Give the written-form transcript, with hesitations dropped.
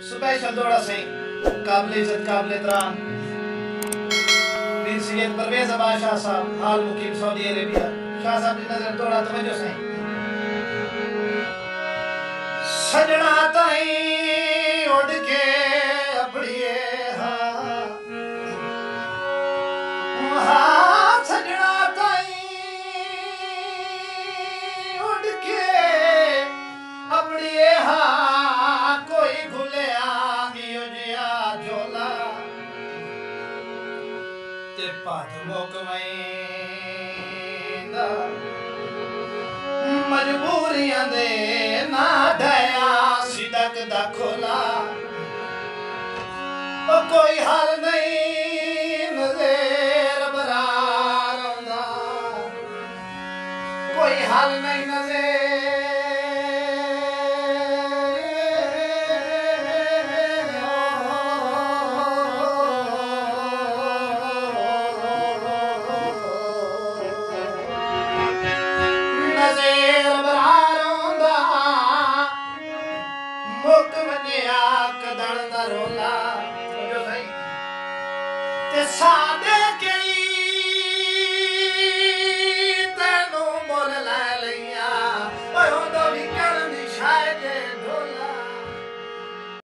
special दौड़ा सही काबिल इज्जत काबिल एहतराम बीर सैयद परवेज अब्बास शाह साहब हाल मुकीम सऊदी अरेबिया शाह साहब की नजर दौड़ा तवज्जो सही सजना ताई उड़ के अपड़िए हाँ सजना ताई उड़ के अपड़िए हाँ कोई घुलिया इयो जिया झोला ते पात मुकमैंदा मजबूरियां दे ना ढया सिदक दा खोला ओ कोई हाल नहीं नज़र बरार आंदा कोई हाल नहीं नज़र सादे कई